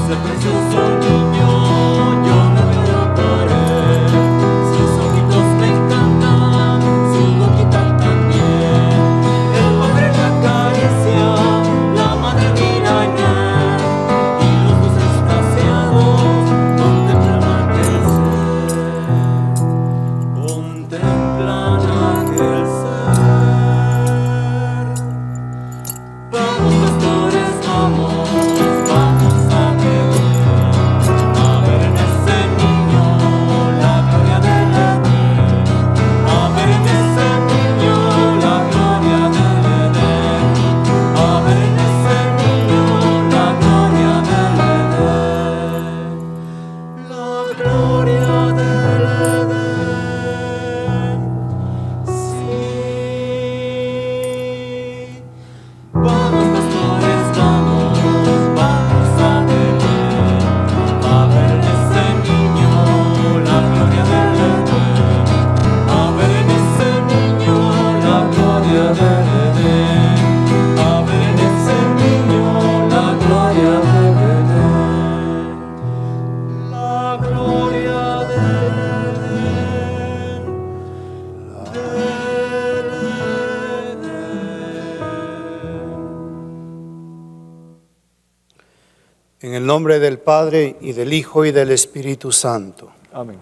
En el nombre del Padre, y del Hijo, y del Espíritu Santo. Amén.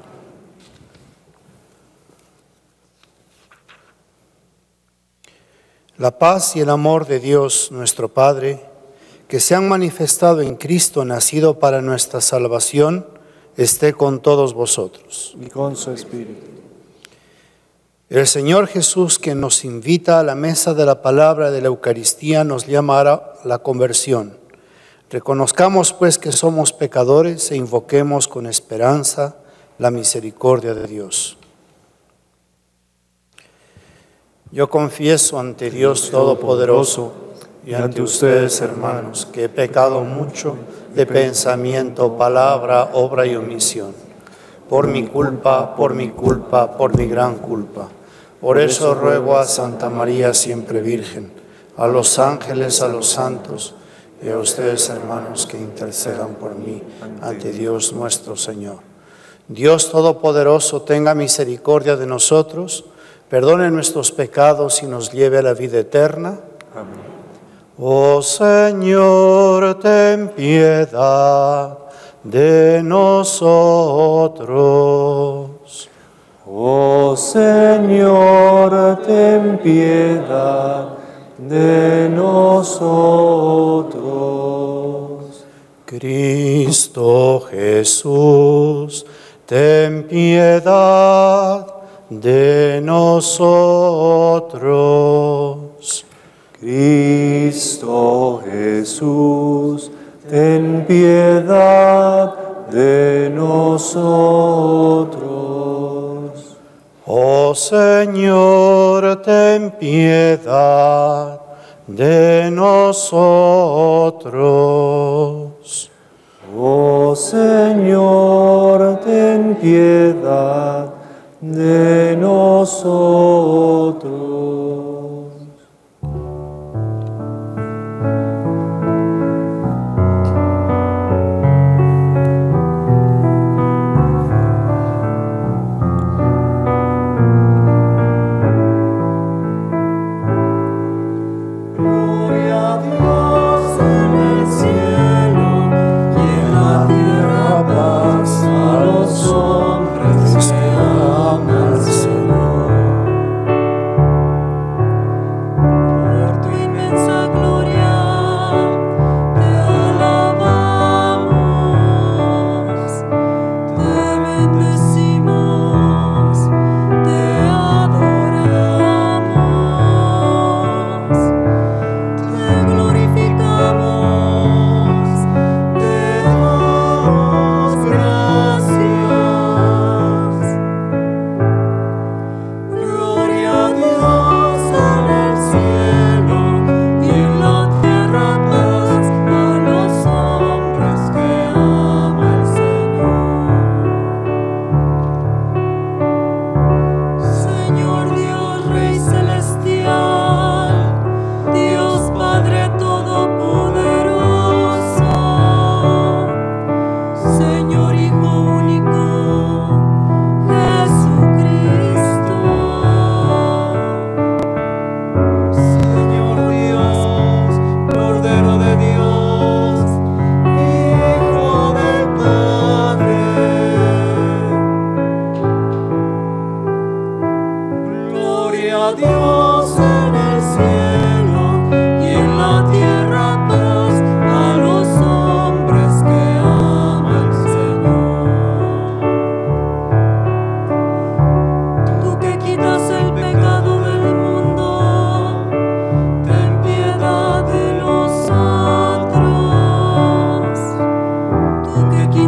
La paz y el amor de Dios, nuestro Padre, que se han manifestado en Cristo, nacido para nuestra salvación, esté con todos vosotros. Y con su espíritu. El Señor Jesús, que nos invita a la mesa de la palabra de la Eucaristía, nos llama a la conversión. Reconozcamos pues que somos pecadores e invoquemos con esperanza la misericordia de Dios. Yo confieso ante Dios Todopoderoso y ante ustedes, hermanos, que he pecado mucho de pensamiento, palabra, obra y omisión. Por mi culpa, por mi gran culpa. Por eso ruego a Santa María siempre Virgen, a los ángeles, a los santos, y a ustedes, hermanos, que intercedan por mí ante Dios nuestro Señor. Dios Todopoderoso, tenga misericordia de nosotros, perdone nuestros pecados y nos lleve a la vida eterna. Amén. Oh Señor, ten piedad de nosotros. Oh Señor, ten piedad de nosotros. Cristo Jesús, ten piedad de nosotros. Cristo Jesús, ten piedad de nosotros. Oh Señor, ten piedad de nosotros. Oh Señor, ten piedad de nosotros.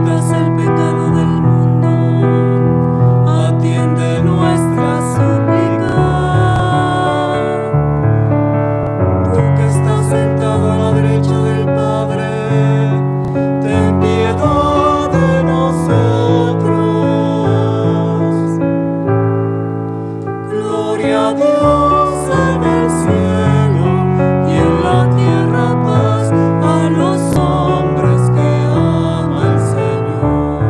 quitas el pecado del mundo, atiende nuestra súplica. Tú que estás sentado a la derecha del Padre, ten piedad de nosotros. Gloria a Dios en el cielo y en la tierra paz a los hombres que aman al Señor.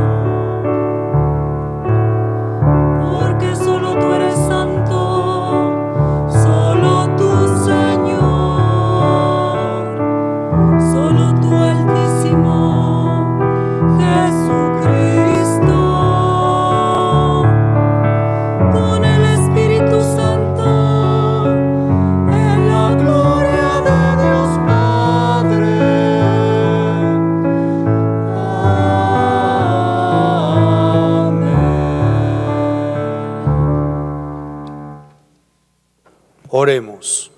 Porque solo tú eres santo, solo tú, Señor, solo tú, Altísimo Jesucristo, con el Espíritu Santo, en la gloria de Dios Padre. Amén. Oremos.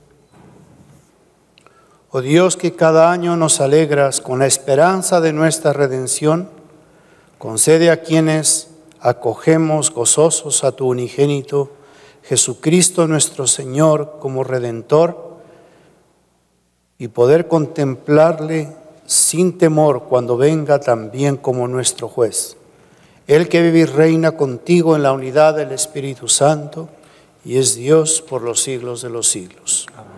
Oh Dios, que cada año nos alegras con la esperanza de nuestra redención, concede a quienes acogemos gozosos a tu unigénito, Jesucristo nuestro Señor, como Redentor, y poder contemplarle sin temor cuando venga también como nuestro juez. Él que vive y reina contigo en la unidad del Espíritu Santo, y es Dios por los siglos de los siglos. Amén.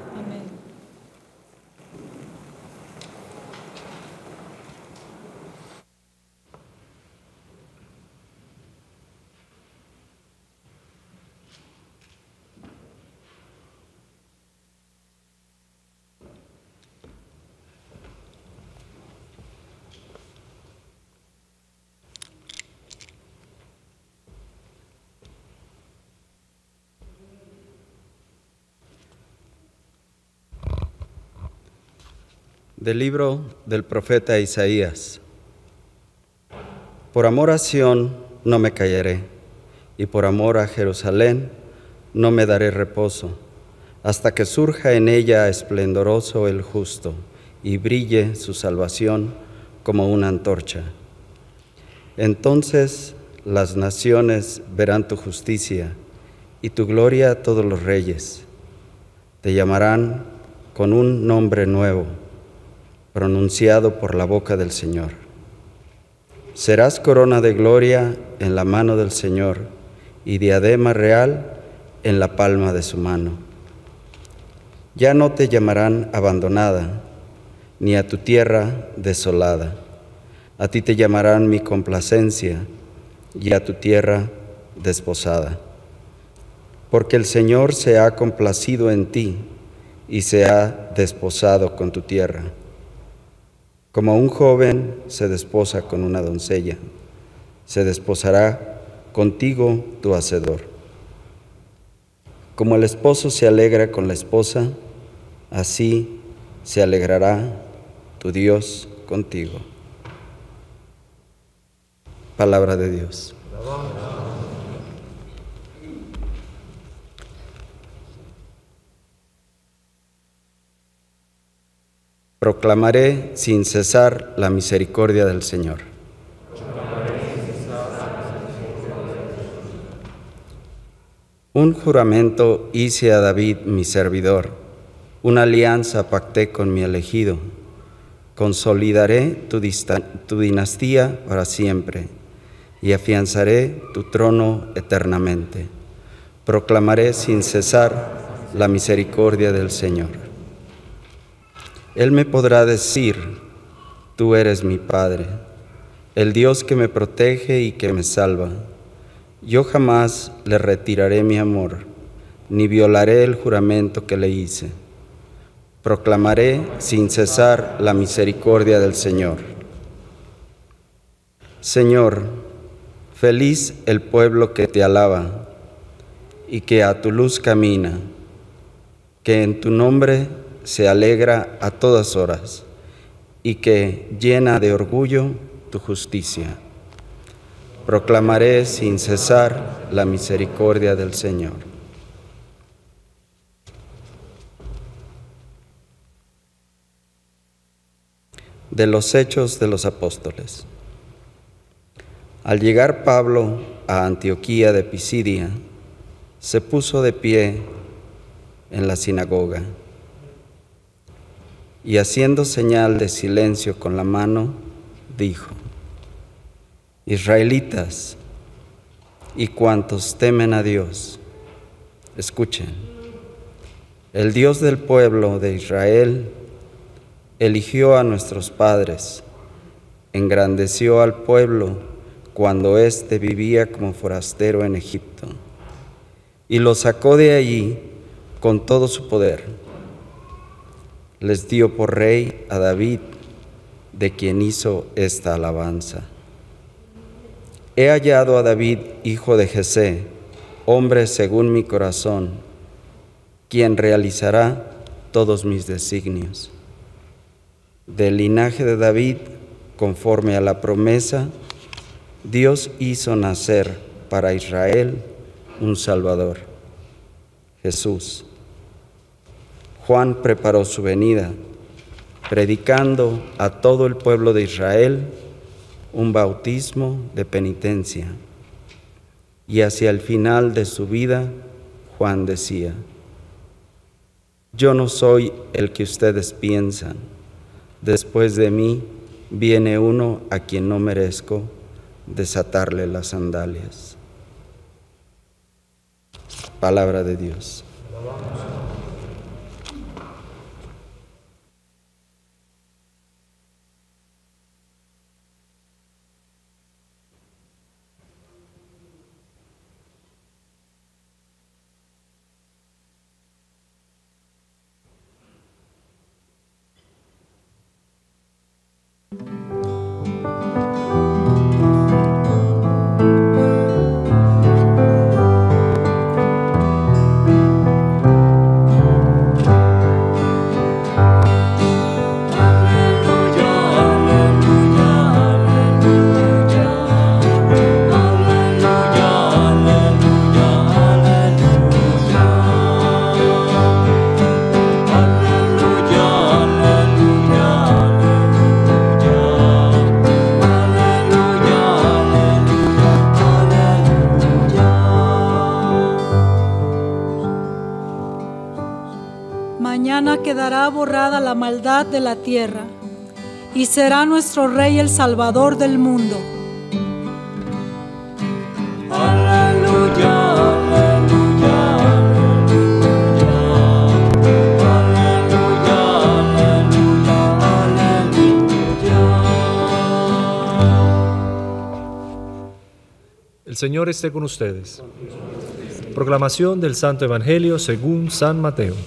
Del libro del profeta Isaías. Por amor a Sión no me callaré, y por amor a Jerusalén no me daré reposo, hasta que surja en ella esplendoroso el justo, y brille su salvación como una antorcha. Entonces las naciones verán tu justicia, y tu gloria a todos los reyes. Te llamarán con un nombre nuevo, pronunciado por la boca del Señor. Serás corona de gloria en la mano del Señor y diadema real en la palma de su mano. Ya no te llamarán abandonada, ni a tu tierra desolada. A ti te llamarán mi complacencia y a tu tierra desposada. Porque el Señor se ha complacido en ti y se ha desposado con tu tierra. Como un joven se desposa con una doncella, se desposará contigo tu hacedor. Como el esposo se alegra con la esposa, así se alegrará tu Dios contigo. Palabra de Dios. Proclamaré sin cesar la misericordia del Señor. Un juramento hice a David mi servidor, una alianza pacté con mi elegido. Consolidaré tu dinastía para siempre y afianzaré tu trono eternamente. Proclamaré sin cesar la misericordia del Señor. Él me podrá decir, tú eres mi Padre, el Dios que me protege y que me salva. Yo jamás le retiraré mi amor, ni violaré el juramento que le hice. Proclamaré sin cesar la misericordia del Señor. Señor, feliz el pueblo que te alaba y que a tu luz camina, que en tu nombre se alegra a todas horas y que llena de orgullo tu justicia. Proclamaré sin cesar la misericordia del Señor. De los Hechos de los Apóstoles. Al llegar Pablo a Antioquía de Pisidia, se puso de pie en la sinagoga y haciendo señal de silencio con la mano, dijo: Israelitas y cuantos temen a Dios, escuchen. El Dios del pueblo de Israel eligió a nuestros padres, engrandeció al pueblo cuando éste vivía como forastero en Egipto, y lo sacó de allí con todo su poder. Les dio por rey a David, de quien hizo esta alabanza. He hallado a David, hijo de Jesé, hombre según mi corazón, quien realizará todos mis designios. Del linaje de David, conforme a la promesa, Dios hizo nacer para Israel un Salvador, Jesús. Juan preparó su venida, predicando a todo el pueblo de Israel un bautismo de penitencia. Y hacia el final de su vida, Juan decía: Yo no soy el que ustedes piensan. Después de mí viene uno a quien no merezco desatarle las sandalias. Palabra de Dios. Mañana quedará borrada la maldad de la tierra, y será nuestro Rey el Salvador del mundo. Aleluya, aleluya, aleluya, aleluya, aleluya. El Señor esté con ustedes. Proclamación del Santo Evangelio según San Mateo.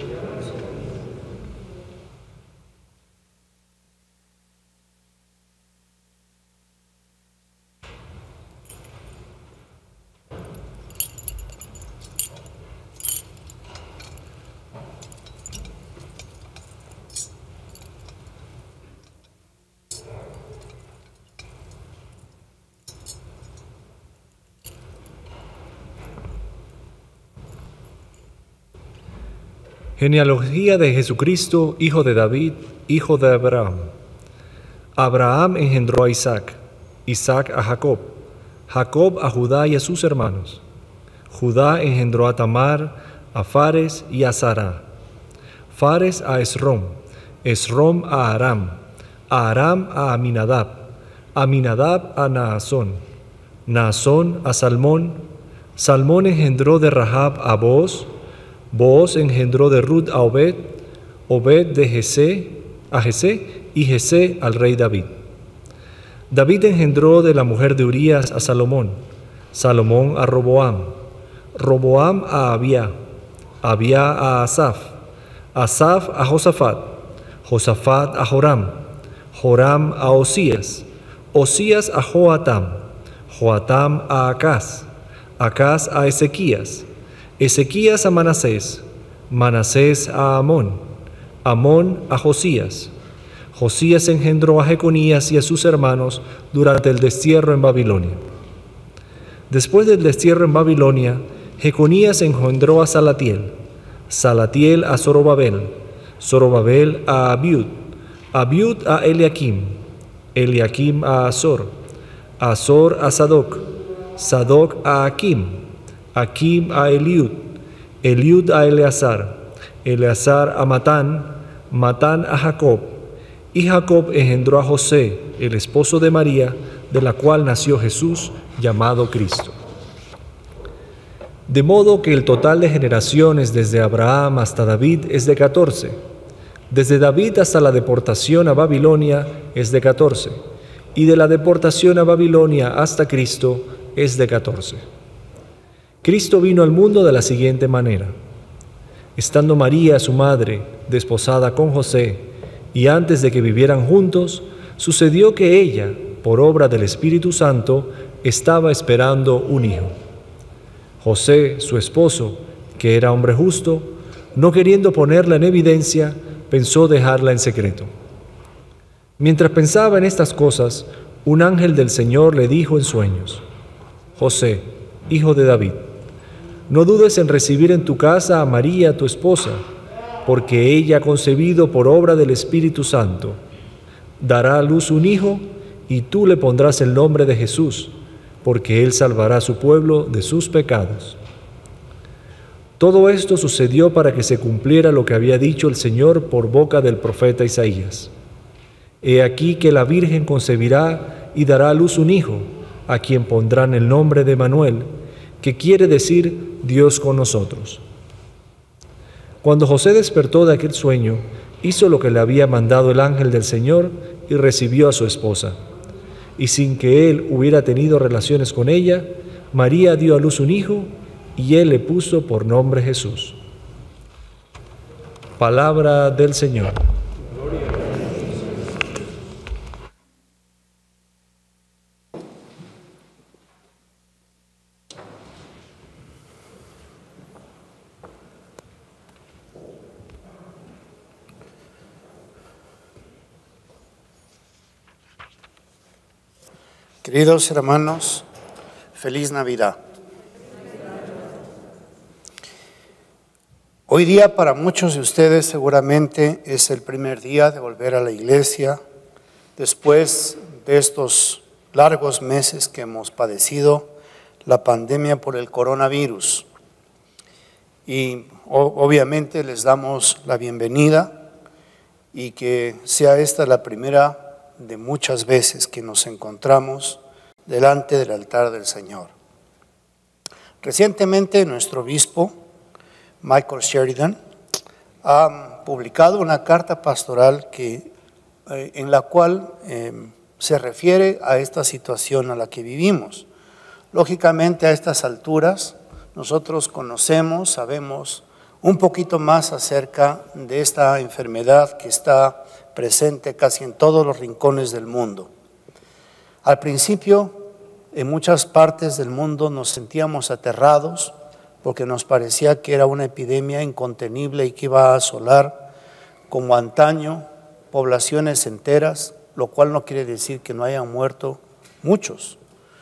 Genealogía de Jesucristo, hijo de David, hijo de Abraham. Abraham engendró a Isaac, Isaac a Jacob, Jacob a Judá y a sus hermanos. Judá engendró a Tamar, a Fares y a Zara. Fares a Esrom, Esrom a Aram a Aminadab, Aminadab a Naasón, Naasón a Salmón, Salmón engendró de Rahab a Booz, Booz engendró de Ruth a Obed, Obed de Jesé y Jesé al rey David. David engendró de la mujer de Urías a Salomón, Salomón a Roboam, Roboam a Abía, Abía a Asaf, Asaf a Josafat, Josafat a Joram, Joram a Osías, Osías a Joatam, Joatam a Acaz, Acaz a Ezequías, Ezequías a Manasés, Manasés a Amón, Amón a Josías. Josías engendró a Jeconías y a sus hermanos durante el destierro en Babilonia. Después del destierro en Babilonia, Jeconías engendró a Salatiel, Salatiel a Zorobabel, Zorobabel a Abiud, Abiud a Eliakim, Eliakim a Azor, Azor a Sadoc, Sadoc a Akim, Akim a Eliud, Eliud a Eleazar, Eleazar a Matán, Matán a Jacob, y Jacob engendró a José, el esposo de María, de la cual nació Jesús, llamado Cristo. De modo que el total de generaciones desde Abraham hasta David es de 14. Desde David hasta la deportación a Babilonia es de 14. Y de la deportación a Babilonia hasta Cristo es de 14. Cristo vino al mundo de la siguiente manera. Estando María, su madre, desposada con José, y antes de que vivieran juntos, sucedió que ella, por obra del Espíritu Santo, estaba esperando un hijo. José, su esposo, que era hombre justo, no queriendo ponerla en evidencia, pensó dejarla en secreto. Mientras pensaba en estas cosas, un ángel del Señor le dijo en sueños: José, hijo de David, no dudes en recibir en tu casa a María, tu esposa, porque ella ha concebido por obra del Espíritu Santo. Dará a luz un hijo, y tú le pondrás el nombre de Jesús, porque él salvará a su pueblo de sus pecados. Todo esto sucedió para que se cumpliera lo que había dicho el Señor por boca del profeta Isaías. He aquí que la Virgen concebirá y dará a luz un hijo, a quien pondrán el nombre de Manuel, que quiere decir Dios con nosotros. Cuando José despertó de aquel sueño, hizo lo que le había mandado el ángel del Señor y recibió a su esposa. Y sin que él hubiera tenido relaciones con ella, María dio a luz un hijo, y él le puso por nombre Jesús. Palabra del Señor. Queridos hermanos, feliz Navidad. Hoy día para muchos de ustedes seguramente es el primer día de volver a la iglesia después de estos largos meses que hemos padecido la pandemia por el coronavirus. Y obviamente les damos la bienvenida y que sea esta la primera de muchas veces que nos encontramos delante del altar del Señor. Recientemente nuestro obispo, Michael Sheridan, ha publicado una carta pastoral en la cual se refiere a esta situación a la que vivimos. Lógicamente a estas alturas nosotros conocemos, sabemos un poquito más acerca de esta enfermedad que está presente casi en todos los rincones del mundo. Al principio, en muchas partes del mundo nos sentíamos aterrados porque nos parecía que era una epidemia incontenible y que iba a asolar, como antaño, poblaciones enteras, lo cual no quiere decir que no hayan muerto muchos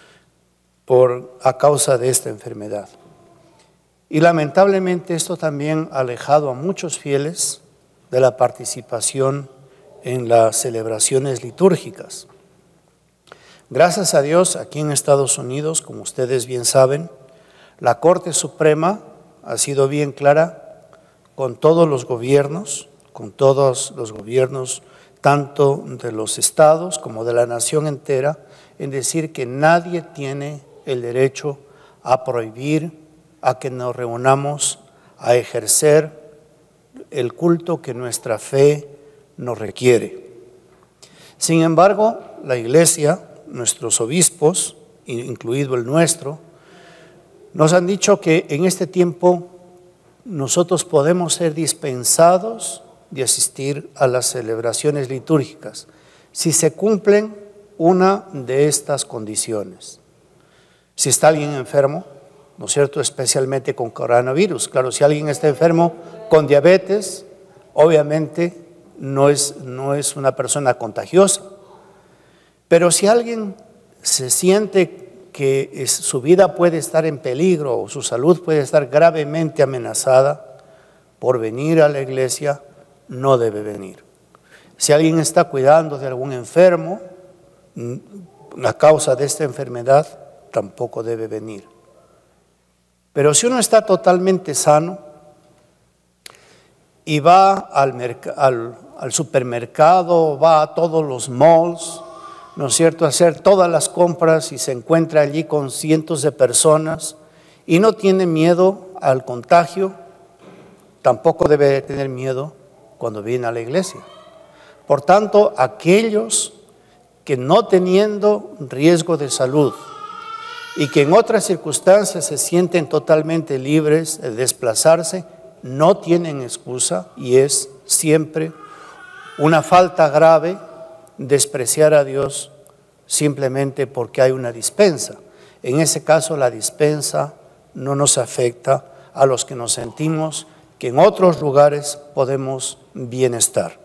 a causa de esta enfermedad. Y lamentablemente esto también ha alejado a muchos fieles de la participación en las celebraciones litúrgicas. Gracias a Dios, aquí en Estados Unidos, como ustedes bien saben, la Corte Suprema ha sido bien clara con todos los gobiernos, tanto de los estados como de la nación entera, en decir que nadie tiene el derecho a prohibir a que nos reunamos a ejercer el culto que nuestra fe nos requiere. Sin embargo, la Iglesia, nuestros obispos, incluido el nuestro, nos han dicho que en este tiempo nosotros podemos ser dispensados de asistir a las celebraciones litúrgicas si se cumplen una de estas condiciones. Si está alguien enfermo, ¿no es cierto?, especialmente con coronavirus. Claro, si alguien está enfermo con diabetes, obviamente no es una persona contagiosa. Pero si alguien se siente que su vida puede estar en peligro o su salud puede estar gravemente amenazada por venir a la iglesia, no debe venir. Si alguien está cuidando de algún enfermo, a causa de esta enfermedad, tampoco debe venir. Pero si uno está totalmente sano y va al supermercado, va a todos los malls, ¿no es cierto?, a hacer todas las compras y se encuentra allí con cientos de personas y no tiene miedo al contagio, tampoco debe tener miedo cuando viene a la iglesia. Por tanto, aquellos que no teniendo riesgo de salud y que en otras circunstancias se sienten totalmente libres de desplazarse, no tienen excusa, y es siempre una falta grave despreciar a Dios simplemente porque hay una dispensa. En ese caso, la dispensa no nos afecta a los que nos sentimos que en otros lugares podemos bienestar.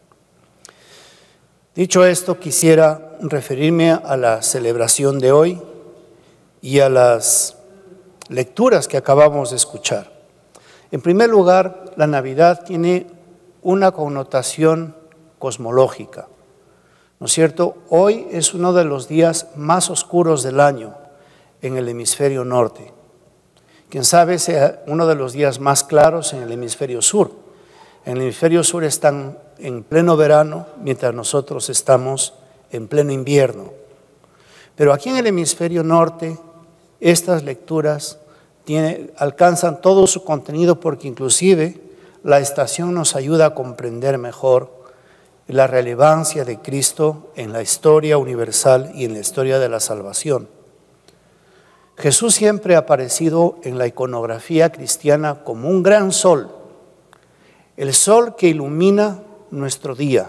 Dicho esto, quisiera referirme a la celebración de hoy y a las lecturas que acabamos de escuchar. En primer lugar, la Navidad tiene una connotación cosmológica, ¿no es cierto? Hoy es uno de los días más oscuros del año en el hemisferio norte. Quién sabe sea uno de los días más claros en el hemisferio sur. En el hemisferio sur están en pleno verano, mientras nosotros estamos en pleno invierno. Pero aquí en el hemisferio norte, estas lecturas alcanzan todo su contenido, porque inclusive la estación nos ayuda a comprender mejor la relevancia de Cristo en la historia universal y en la historia de la salvación. Jesús siempre ha aparecido en la iconografía cristiana como un gran sol, el sol que ilumina nuestro día.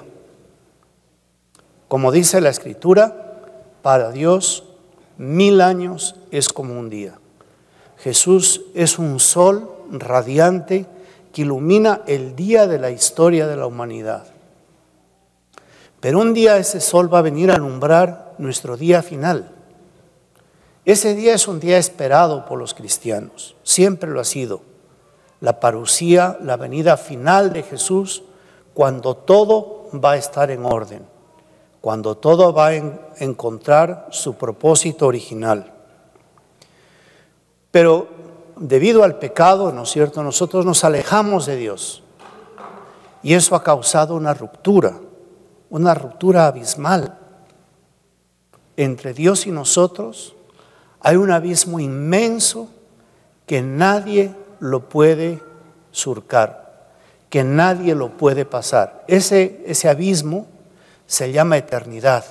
Como dice la Escritura, para Dios 1000 años es como un día. Jesús es un sol radiante que ilumina el día de la historia de la humanidad. Pero un día ese sol va a venir a alumbrar nuestro día final. Ese día es un día esperado por los cristianos, siempre lo ha sido. La parusía, la venida final de Jesús, cuando todo va a estar en orden, cuando todo va a encontrar su propósito original. Pero debido al pecado, ¿no es cierto?, nosotros nos alejamos de Dios, y eso ha causado una ruptura abismal entre Dios y nosotros. Hay un abismo inmenso que nadie lo puede surcar, que nadie lo puede pasar. Ese abismo se llama eternidad.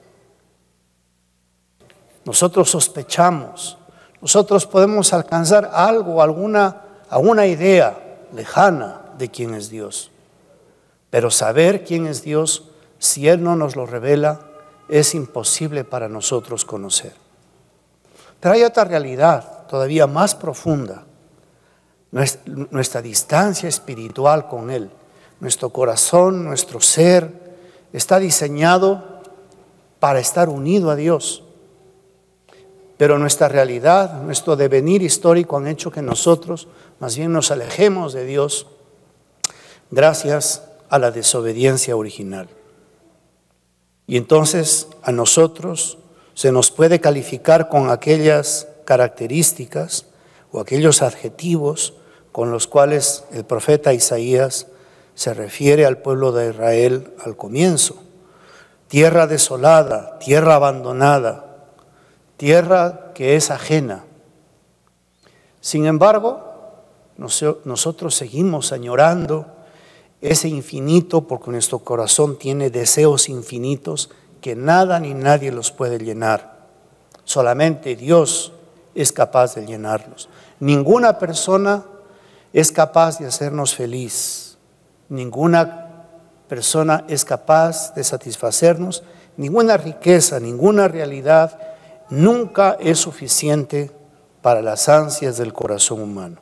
Nosotros sospechamos, nosotros podemos alcanzar algo, alguna idea lejana de quién es Dios. Pero saber quién es Dios, si Él no nos lo revela, es imposible para nosotros conocer. Pero hay otra realidad todavía más profunda, nuestra distancia espiritual con Él. Nuestro corazón, nuestro ser está diseñado para estar unido a Dios. Pero nuestra realidad, nuestro devenir histórico han hecho que nosotros más bien nos alejemos de Dios gracias a la desobediencia original. Y entonces a nosotros se nos puede calificar con aquellas características o aquellos adjetivos con los cuales el profeta Isaías se refiere al pueblo de Israel al comienzo: tierra desolada, tierra abandonada, tierra que es ajena. Sin embargo, nosotros seguimos añorando ese infinito, porque nuestro corazón tiene deseos infinitos que nada ni nadie los puede llenar. Solamente Dios es capaz de llenarlos. Ninguna persona es capaz de hacernos feliz. Ninguna persona es capaz de satisfacernos. Ninguna riqueza, ninguna realidad nunca es suficiente para las ansias del corazón humano.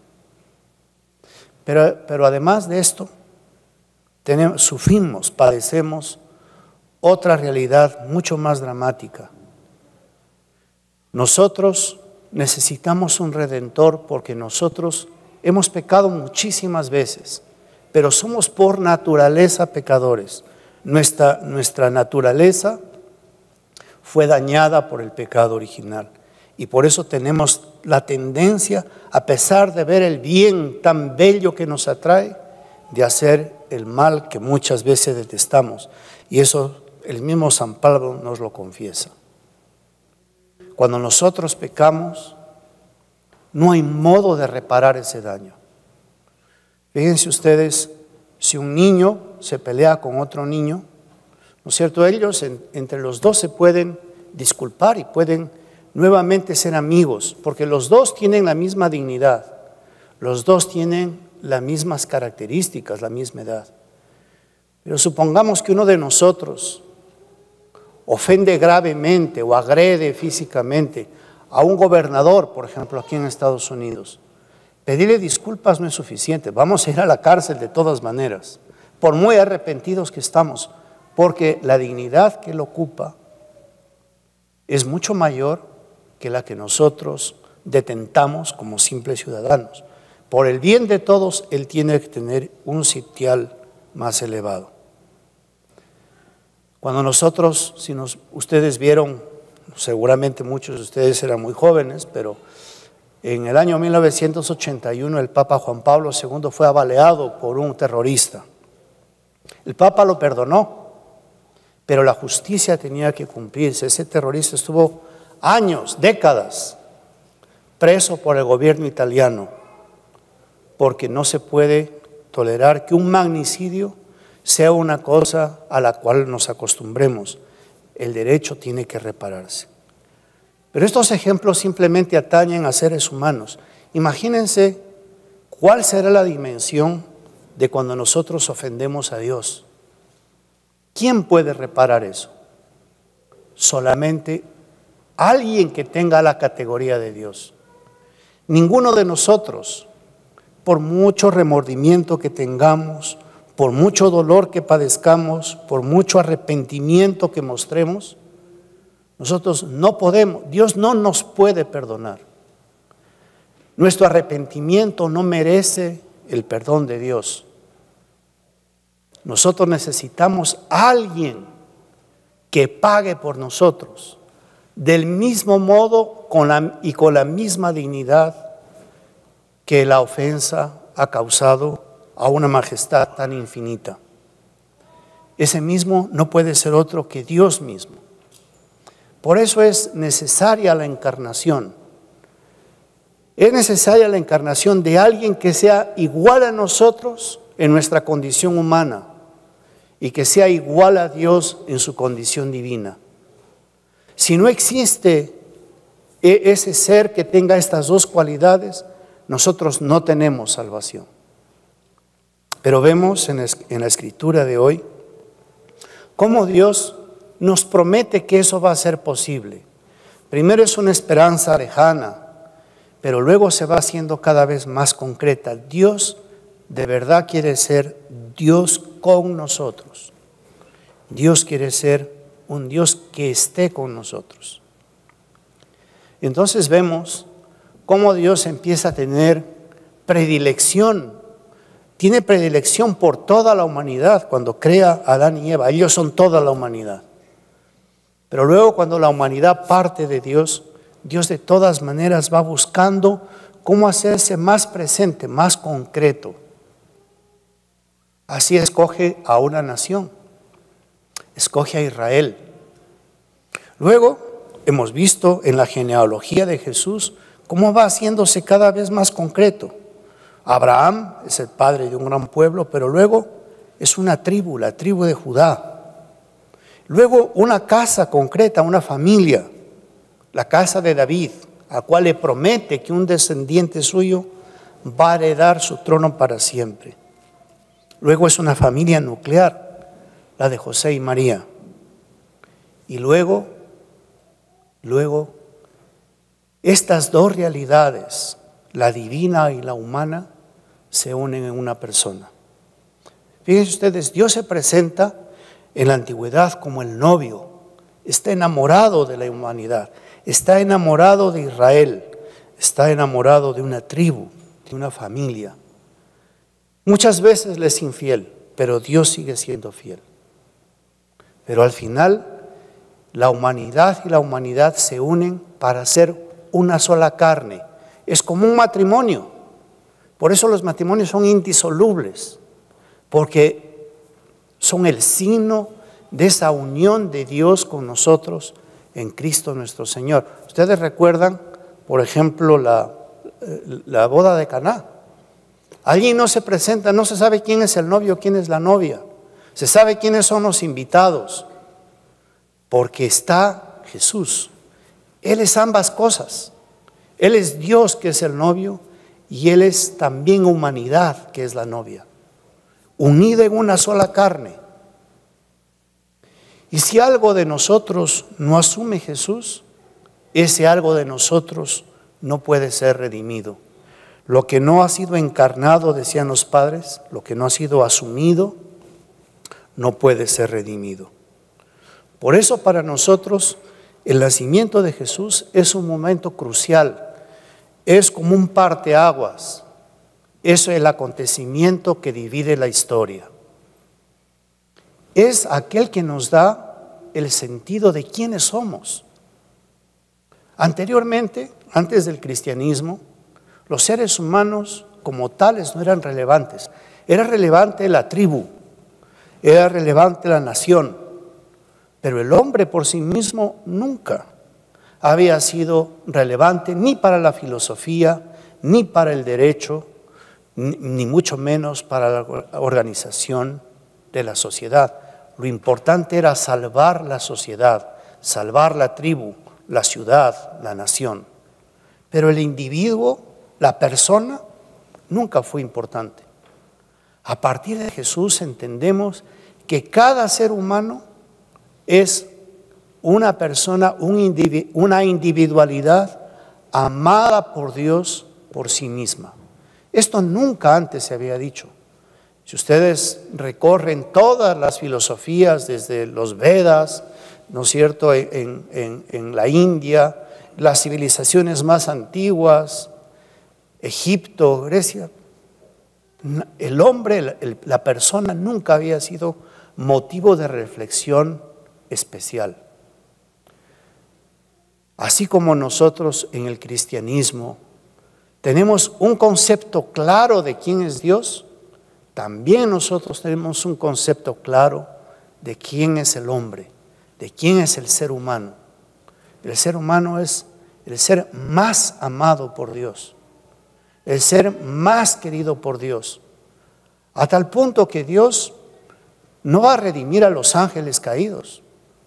Pero además de esto, sufrimos, padecemos otra realidad mucho más dramática. Nosotros necesitamos un redentor porque nosotros hemos pecado muchísimas veces, pero somos por naturaleza pecadores. Nuestra naturaleza fue dañada por el pecado original. Y por eso tenemos la tendencia, a pesar de ver el bien tan bello que nos atrae, de hacer el mal que muchas veces detestamos. Y eso el mismo San Pablo nos lo confiesa. Cuando nosotros pecamos, no hay modo de reparar ese daño. Fíjense ustedes, si un niño se pelea con otro niño, ¿no es cierto? Ellos entre los dos se pueden disculpar y pueden nuevamente ser amigos, porque los dos tienen la misma dignidad, los dos tienen las mismas características, la misma edad. Pero supongamos que uno de nosotros ofende gravemente o agrede físicamente a un gobernador, por ejemplo, aquí en Estados Unidos. Pedirle disculpas no es suficiente, vamos a ir a la cárcel de todas maneras, por muy arrepentidos que estamos, porque la dignidad que él ocupa es mucho mayor que la que nosotros detentamos como simples ciudadanos. Por el bien de todos, él tiene que tener un sitial más elevado. Cuando nosotros, ustedes vieron, seguramente muchos de ustedes eran muy jóvenes, pero en el año 1981 el Papa Juan Pablo II fue abaleado por un terrorista. El Papa lo perdonó, pero la justicia tenía que cumplirse. Ese terrorista estuvo años, décadas, preso por el gobierno italiano, porque no se puede tolerar que un magnicidio sea una cosa a la cual nos acostumbremos. El derecho tiene que repararse. Pero estos ejemplos simplemente atañen a seres humanos. Imagínense cuál será la dimensión de cuando nosotros ofendemos a Dios. ¿Quién puede reparar eso? Solamente alguien que tenga la categoría de Dios. Ninguno de nosotros, por mucho remordimiento que tengamos, por mucho dolor que padezcamos, por mucho arrepentimiento que mostremos, nosotros no podemos, Dios no nos puede perdonar. Nuestro arrepentimiento no merece el perdón de Dios. Nosotros necesitamos a alguien que pague por nosotros, del mismo modo y con la misma dignidad que la ofensa ha causado a una majestad tan infinita. Ese mismo no puede ser otro que Dios mismo. Por eso es necesaria la encarnación. Es necesaria la encarnación de alguien que sea igual a nosotros en nuestra condición humana y que sea igual a Dios en su condición divina. Si no existe ese ser que tenga estas dos cualidades, nosotros no tenemos salvación. Pero vemos en la escritura de hoy cómo Dios nos promete que eso va a ser posible. Primero es una esperanza lejana, pero luego se va haciendo cada vez más concreta. Dios de verdad quiere ser Dios con nosotros. Dios quiere ser un Dios que esté con nosotros. Entonces vemos cómo Dios empieza a tener predilección. Tiene predilección por toda la humanidad cuando crea a Adán y Eva. Ellos son toda la humanidad. Pero luego cuando la humanidad parte de Dios, Dios de todas maneras va buscando cómo hacerse más presente, más concreto. Así escoge a una nación, escoge a Israel. Luego hemos visto en la genealogía de Jesús cómo va haciéndose cada vez más concreto. Abraham es el padre de un gran pueblo, pero luego es una tribu, la tribu de Judá. Luego una casa concreta, una familia, la casa de David, a cual le promete que un descendiente suyo va a heredar su trono para siempre. Luego es una familia nuclear, la de José y María. Y luego, estas dos realidades, la divina y la humana, se unen en una persona. Fíjense ustedes, Dios se presenta en la antigüedad como el novio, está enamorado de la humanidad, está enamorado de Israel, está enamorado de una tribu, de una familia. Muchas veces le es infiel, pero Dios sigue siendo fiel. Pero al final, La humanidad y la humanidad se unen para ser una sola carne. Es como un matrimonio. Por eso los matrimonios son indisolubles, porque son el signo de esa unión de Dios con nosotros en Cristo nuestro Señor. Ustedes recuerdan, por ejemplo, la boda de Caná. Allí no se presenta, no se sabe quién es el novio, quién es la novia. Se sabe quiénes son los invitados, porque está Jesús. Él es ambas cosas. Él es Dios, que es el novio, y Él es también humanidad, que es la novia, unida en una sola carne. Y si algo de nosotros no asume Jesús, ese algo de nosotros no puede ser redimido. Lo que no ha sido encarnado, decían los padres, lo que no ha sido asumido, no puede ser redimido. Por eso para nosotros el nacimiento de Jesús es un momento crucial, es como un parteaguas, es el acontecimiento que divide la historia. Es aquel que nos da el sentido de quiénes somos. Anteriormente, antes del cristianismo, los seres humanos como tales no eran relevantes. Era relevante la tribu, era relevante la nación, pero el hombre por sí mismo nunca había sido relevante ni para la filosofía, ni para el derecho, ni mucho menos para la organización de la sociedad. Lo importante era salvar la sociedad, salvar la tribu, la ciudad, la nación. Pero el individuo, la persona, nunca fue importante. A partir de Jesús entendemos que cada ser humano es una persona, una individualidad amada por Dios por sí misma. Esto nunca antes se había dicho. Si ustedes recorren todas las filosofías, desde los Vedas, ¿no es cierto?, en la India, las civilizaciones más antiguas, Egipto, Grecia, el hombre, la persona nunca había sido motivo de reflexión especial. Así como nosotros en el cristianismo tenemos un concepto claro de quién es Dios, también nosotros tenemos un concepto claro de quién es el hombre, de quién es el ser humano. El ser humano es el ser más amado por Dios, el ser más querido por Dios, a tal punto que Dios no va a redimir a los ángeles caídos.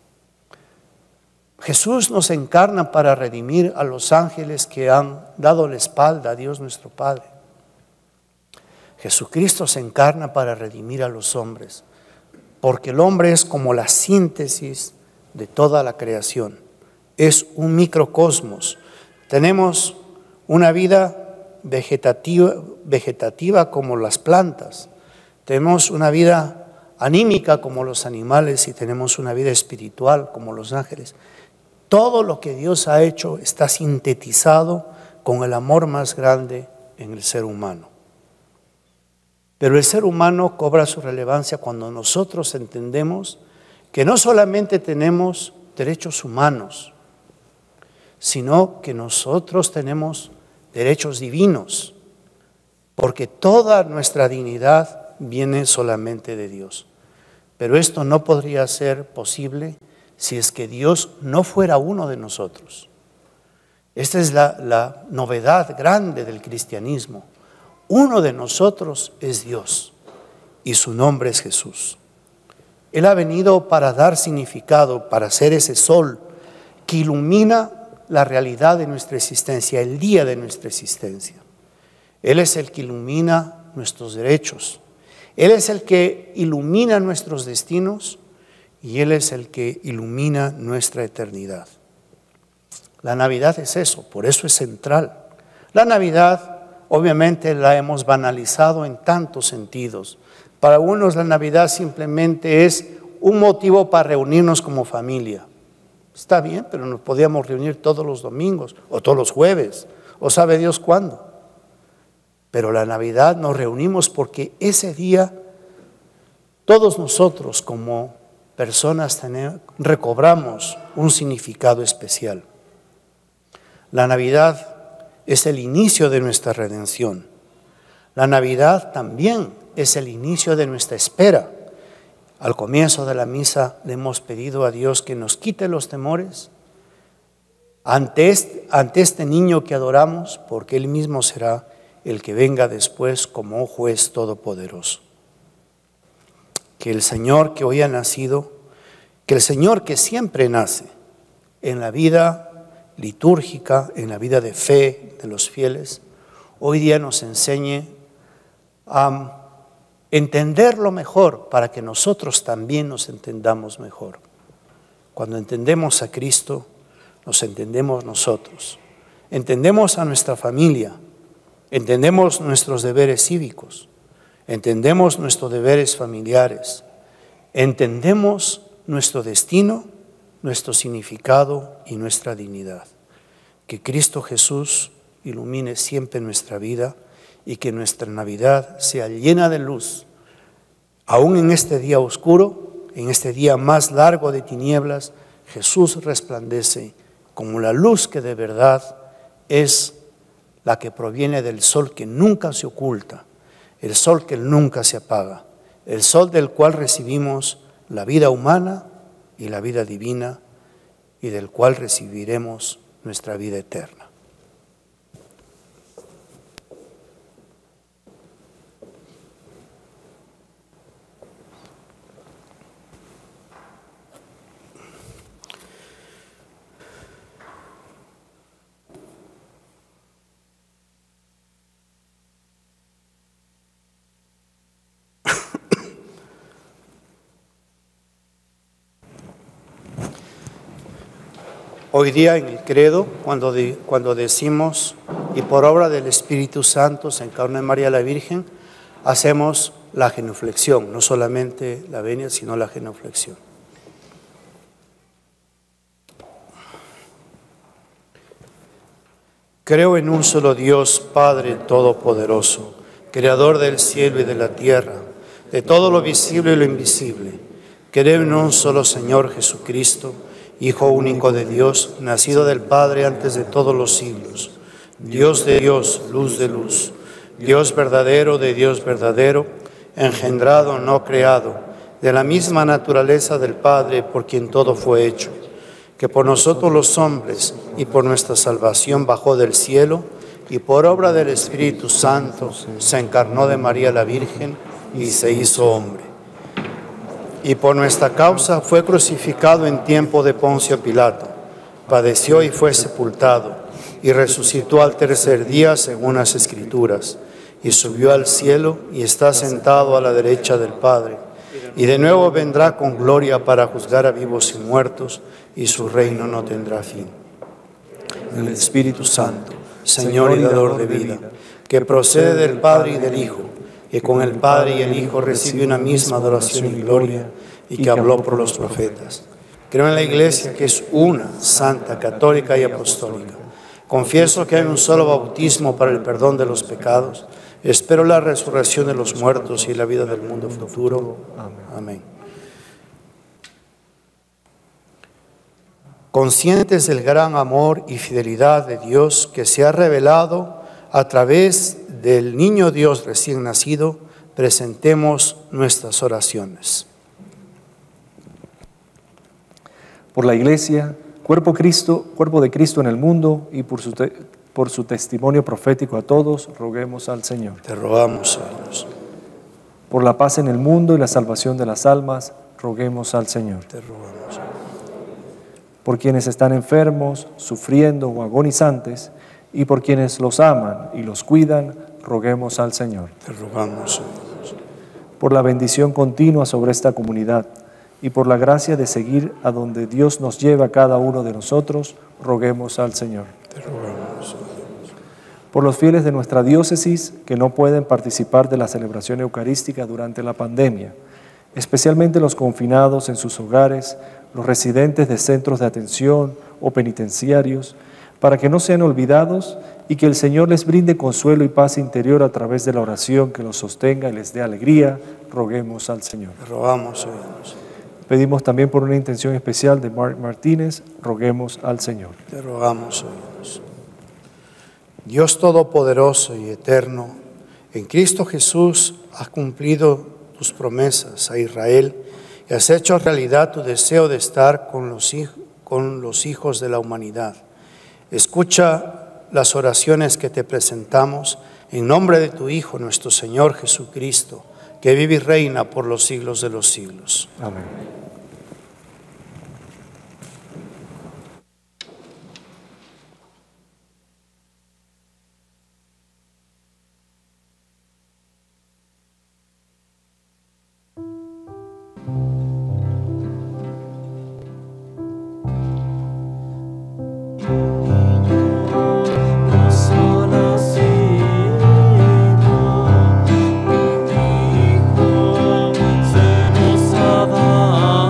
Jesús nos encarna para redimir a los ángeles que han dado la espalda a Dios nuestro Padre. Jesucristo se encarna para redimir a los hombres, porque el hombre es como la síntesis de toda la creación. Es un microcosmos. Tenemos una vida vegetativa como las plantas. Tenemos una vida anímica como los animales y tenemos una vida espiritual como los ángeles. Todo lo que Dios ha hecho está sintetizado con el amor más grande en el ser humano. Pero el ser humano cobra su relevancia cuando nosotros entendemos que no solamente tenemos derechos humanos, sino que nosotros tenemos derechos divinos, porque toda nuestra dignidad viene solamente de Dios. Pero esto no podría ser posible si es que Dios no fuera uno de nosotros. Esta es la novedad grande del cristianismo. Uno de nosotros es Dios y su nombre es Jesús. Él ha venido para dar significado, para ser ese sol que ilumina la realidad de nuestra existencia, el día de nuestra existencia. Él es el que ilumina nuestros derechos. Él es el que ilumina nuestros destinos y Él es el que ilumina nuestra eternidad. La Navidad es eso, por eso es central. La Navidad obviamente la hemos banalizado en tantos sentidos. Para algunos la Navidad simplemente es un motivo para reunirnos como familia. Está bien, pero nos podíamos reunir todos los domingos o todos los jueves o sabe Dios cuándo. Pero la Navidad nos reunimos porque ese día todos nosotros como personas recobramos un significado especial. La Navidad es el inicio de nuestra redención. La Navidad también es el inicio de nuestra espera. Al comienzo de la misa le hemos pedido a Dios que nos quite los temores ante este niño que adoramos, porque Él mismo será el que venga después como juez todopoderoso. Que el Señor que hoy ha nacido, que el Señor que siempre nace en la vida litúrgica, en la vida de fe de los fieles, hoy día nos enseñe a entenderlo mejor para que nosotros también nos entendamos mejor. Cuando entendemos a Cristo, nos entendemos nosotros, entendemos a nuestra familia, entendemos nuestros deberes cívicos, entendemos nuestros deberes familiares, entendemos nuestro destino, nuestro significado y nuestra dignidad. Que Cristo Jesús ilumine siempre nuestra vida y que nuestra Navidad sea llena de luz. Aún en este día oscuro, en este día más largo de tinieblas, Jesús resplandece como la luz que de verdad es la que proviene del sol que nunca se oculta, el sol que nunca se apaga, el sol del cual recibimos la vida humana y la vida divina y del cual recibiremos nuestra vida eterna. Hoy día en el credo, cuando decimos, y por obra del Espíritu Santo se encarnó en María la Virgen, hacemos la genuflexión, no solamente la venia, sino la genuflexión. Creo en un solo Dios, Padre Todopoderoso, Creador del cielo y de la tierra, de todo lo visible y lo invisible. Creo en un solo Señor Jesucristo, Hijo único de Dios, nacido del Padre antes de todos los siglos, Dios de Dios, luz de luz, Dios verdadero de Dios verdadero, engendrado, no creado, de la misma naturaleza del Padre por quien todo fue hecho, que por nosotros los hombres y por nuestra salvación bajó del cielo y por obra del Espíritu Santo se encarnó de María la Virgen y se hizo hombre. Y por nuestra causa fue crucificado en tiempo de Poncio Pilato, padeció y fue sepultado, y resucitó al tercer día según las Escrituras, y subió al cielo y está sentado a la derecha del Padre, y de nuevo vendrá con gloria para juzgar a vivos y muertos, y su reino no tendrá fin. El Espíritu Santo, Señor y dador de vida, que procede del Padre y del Hijo, que con el Padre y el Hijo recibe una misma adoración y gloria, y que habló por los profetas. Creo en la Iglesia, que es una, santa, católica y apostólica. Confieso que hay un solo bautismo para el perdón de los pecados. Espero la resurrección de los muertos y la vida del mundo futuro. Amén. Conscientes del gran amor y fidelidad de Dios que se ha revelado a través del niño Dios recién nacido, presentemos nuestras oraciones. Por la Iglesia, cuerpo de Cristo en el mundo, y por su testimonio profético a todos, roguemos al Señor. Te rogamos, Dios. Por la paz en el mundo y la salvación de las almas, roguemos al Señor. Te rogamos. Por quienes están enfermos, sufriendo o agonizantes, y por quienes los aman y los cuidan, roguemos al Señor. Te rogamos, Dios. Por la bendición continua sobre esta comunidad y por la gracia de seguir a donde Dios nos lleva a cada uno de nosotros, roguemos al Señor. Te rogamos, Dios. Por los fieles de nuestra diócesis que no pueden participar de la celebración eucarística durante la pandemia, especialmente los confinados en sus hogares, los residentes de centros de atención o penitenciarios, para que no sean olvidados y que el Señor les brinde consuelo y paz interior a través de la oración que los sostenga y les dé alegría, roguemos al Señor. Te rogamos, Dios. Pedimos también por una intención especial de Mark Martínez, roguemos al Señor. Te rogamos, oh Dios. Dios Todopoderoso y Eterno, en Cristo Jesús has cumplido tus promesas a Israel y has hecho realidad tu deseo de estar con los hijos de la humanidad. Escucha las oraciones que te presentamos en nombre de tu Hijo, nuestro Señor Jesucristo, que vive y reina por los siglos de los siglos. Amén. Se nos ha dado.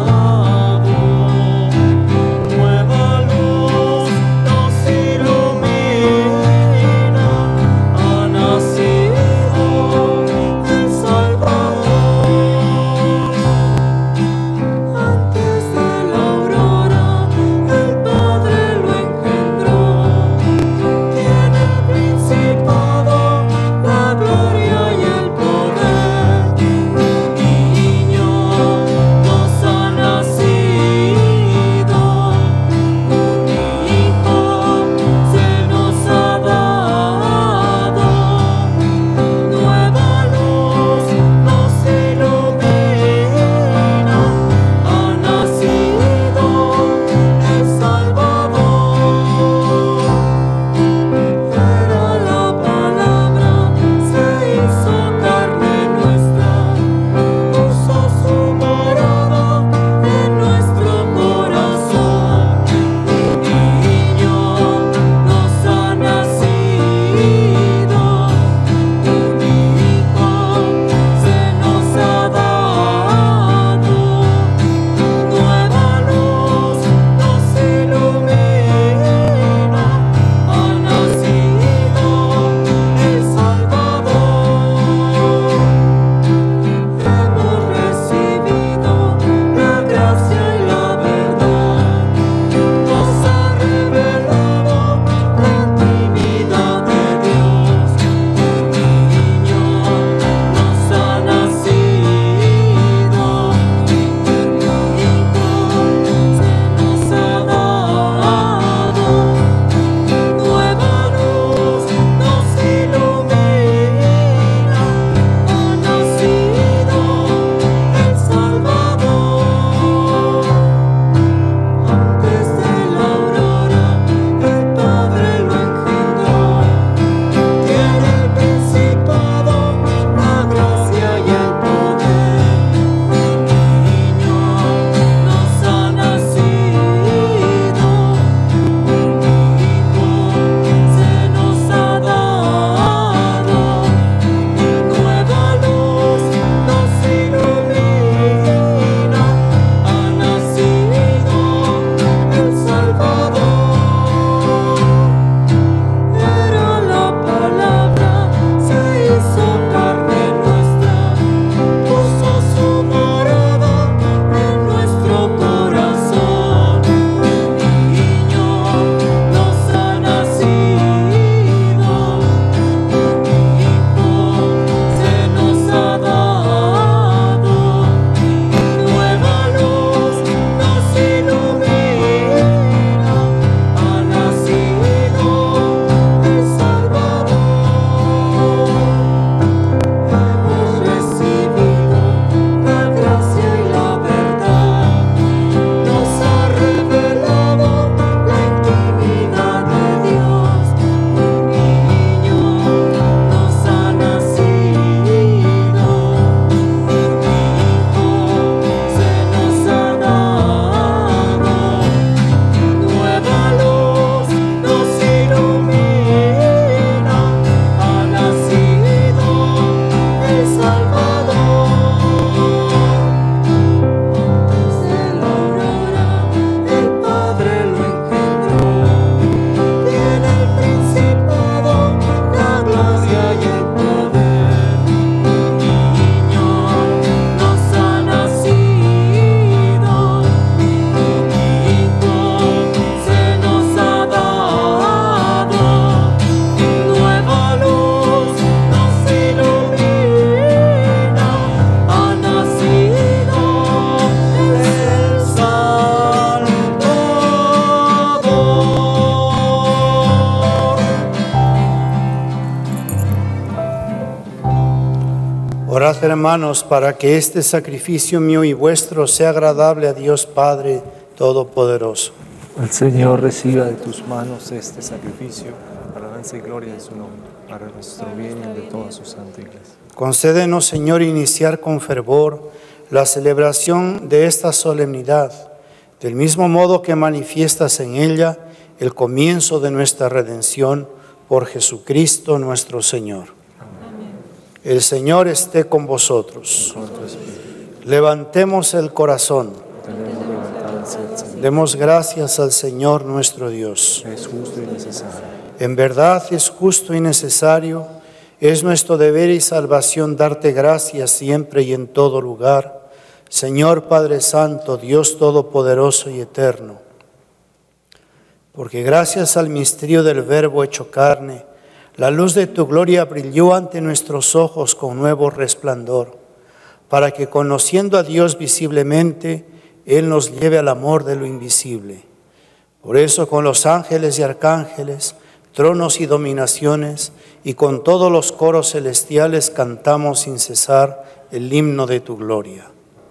Orad, hermanos, para que este sacrificio mío y vuestro sea agradable a Dios Padre Todopoderoso. El Señor reciba de tus manos este sacrificio, alabanza y gloria de su nombre, para nuestro bien y el de toda su santa Iglesia. Concédenos, Señor, iniciar con fervor la celebración de esta solemnidad, del mismo modo que manifiestas en ella el comienzo de nuestra redención por Jesucristo nuestro Señor. El Señor esté con vosotros. Levantemos el corazón. Demos gracias al Señor nuestro Dios. Es justo y necesario. En verdad es justo y necesario, es nuestro deber y salvación darte gracias siempre y en todo lugar, Señor Padre Santo, Dios Todopoderoso y Eterno. Porque gracias al misterio del Verbo hecho carne, la luz de tu gloria brilló ante nuestros ojos con nuevo resplandor, para que conociendo a Dios visiblemente, Él nos lleve al amor de lo invisible. Por eso con los ángeles y arcángeles, tronos y dominaciones, y con todos los coros celestiales cantamos sin cesar el himno de tu gloria.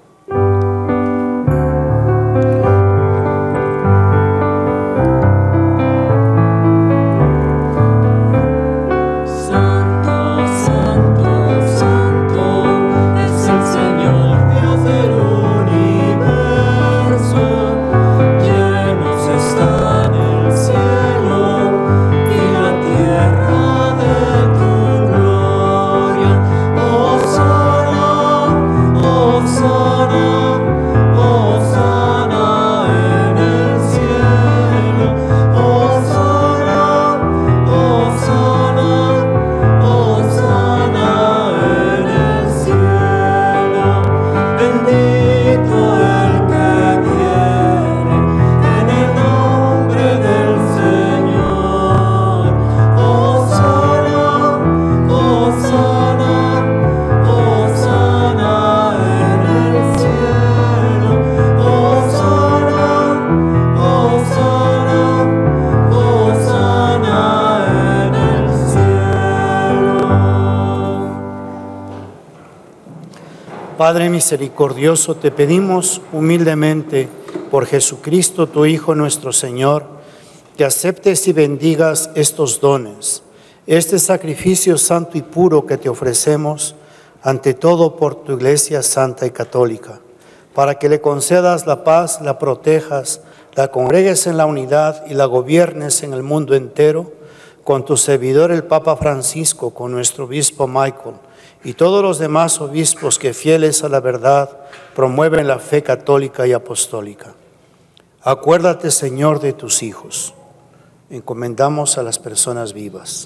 Padre misericordioso, te pedimos humildemente por Jesucristo, tu Hijo nuestro Señor, que aceptes y bendigas estos dones, este sacrificio santo y puro que te ofrecemos, ante todo por tu Iglesia santa y católica, para que le concedas la paz, la protejas, la congregues en la unidad y la gobiernes en el mundo entero, con tu servidor el Papa Francisco, con nuestro obispo Michael, y todos los demás obispos que fieles a la verdad promueven la fe católica y apostólica. Acuérdate, Señor, de tus hijos. Encomendamos a las personas vivas.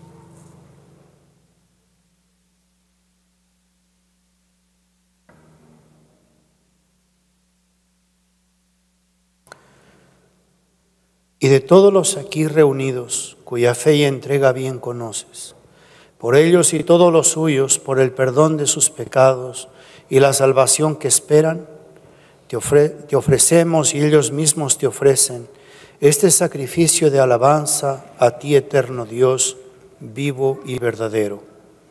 Y de todos los aquí reunidos, cuya fe y entrega bien conoces, por ellos y todos los suyos, por el perdón de sus pecados y la salvación que esperan, te ofrecemos y ellos mismos te ofrecen este sacrificio de alabanza a ti, eterno Dios, vivo y verdadero.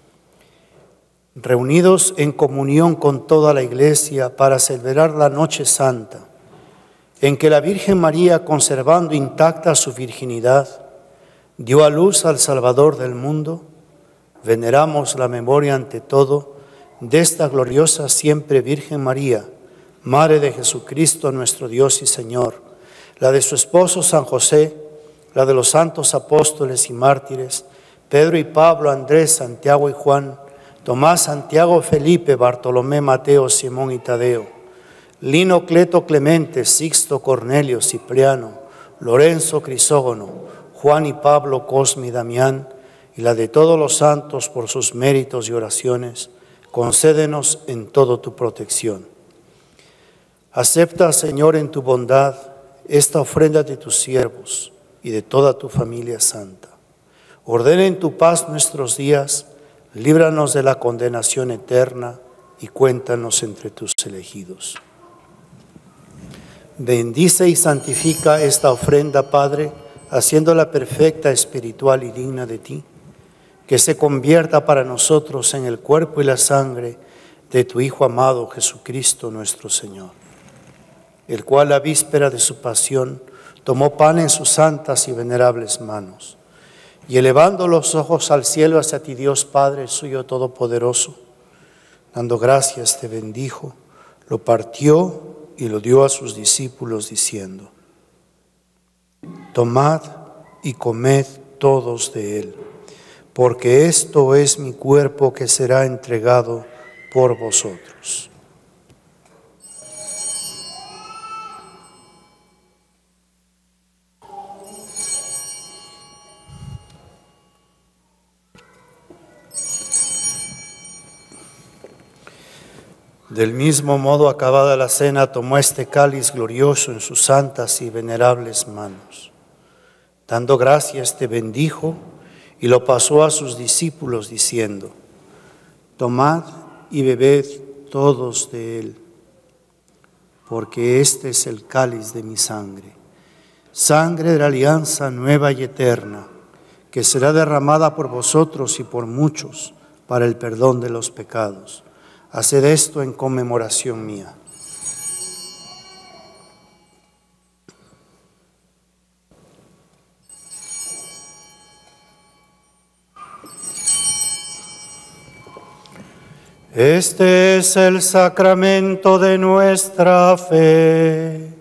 Reunidos en comunión con toda la Iglesia para celebrar la Noche Santa, en que la Virgen María, conservando intacta su virginidad, dio a luz al Salvador del mundo, veneramos la memoria ante todo de esta gloriosa siempre Virgen María, Madre de Jesucristo nuestro Dios y Señor, la de su esposo San José, la de los santos apóstoles y mártires, Pedro y Pablo, Andrés, Santiago y Juan, Tomás, Santiago, Felipe, Bartolomé, Mateo, Simón y Tadeo, Lino, Cleto, Clemente, Sixto, Cornelio, Cipriano, Lorenzo, Crisógono, Juan y Pablo, Cosme y Damián, y la de todos los santos por sus méritos y oraciones, concédenos en todo tu protección. Acepta, Señor, en tu bondad esta ofrenda de tus siervos y de toda tu familia santa. Ordena en tu paz nuestros días, líbranos de la condenación eterna y cuéntanos entre tus elegidos. Bendice y santifica esta ofrenda, Padre, haciéndola perfecta, espiritual y digna de ti, que se convierta para nosotros en el cuerpo y la sangre de tu Hijo amado Jesucristo nuestro Señor, el cual la víspera de su pasión tomó pan en sus santas y venerables manos, y elevando los ojos al cielo hacia ti, Dios Padre suyo todopoderoso, dando gracias te bendijo, lo partió y lo dio a sus discípulos diciendo: tomad y comed todos de él, porque esto es mi cuerpo que será entregado por vosotros. Del mismo modo, acabada la cena, tomó este cáliz glorioso en sus santas y venerables manos. Dando gracias, te bendijo y lo pasó a sus discípulos diciendo: tomad y bebed todos de él, porque este es el cáliz de mi sangre, sangre de la alianza nueva y eterna, que será derramada por vosotros y por muchos para el perdón de los pecados. Haced esto en conmemoración mía. Este es el sacramento de nuestra fe.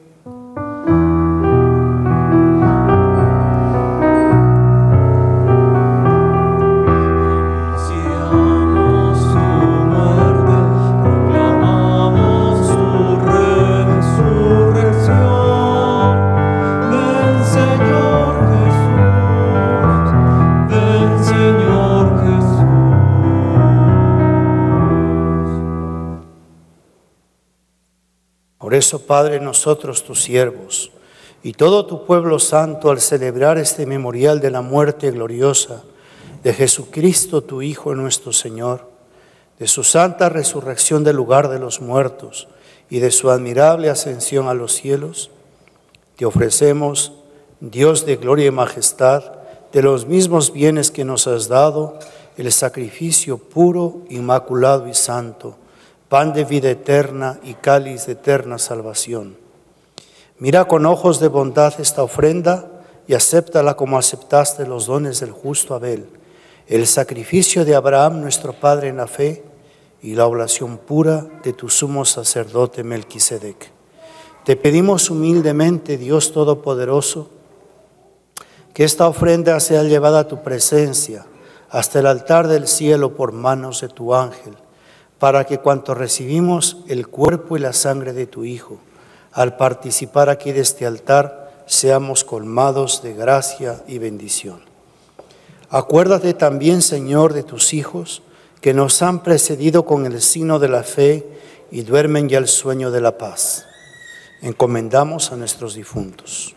Por eso, Padre, nosotros tus siervos y todo tu pueblo santo, al celebrar este memorial de la muerte gloriosa de Jesucristo, tu Hijo nuestro Señor, de su santa resurrección del lugar de los muertos y de su admirable ascensión a los cielos, te ofrecemos, Dios de gloria y majestad, de los mismos bienes que nos has dado, el sacrificio puro, inmaculado y santo, pan de vida eterna y cáliz de eterna salvación. Mira con ojos de bondad esta ofrenda y acéptala como aceptaste los dones del justo Abel, el sacrificio de Abraham nuestro Padre en la fe y la oblación pura de tu sumo sacerdote Melquisedec. Te pedimos humildemente, Dios Todopoderoso, que esta ofrenda sea llevada a tu presencia hasta el altar del cielo por manos de tu ángel, para que cuanto recibimos el cuerpo y la sangre de tu Hijo, al participar aquí de este altar, seamos colmados de gracia y bendición. Acuérdate también, Señor, de tus hijos que nos han precedido con el signo de la fe y duermen ya el sueño de la paz. Encomendamos a nuestros difuntos.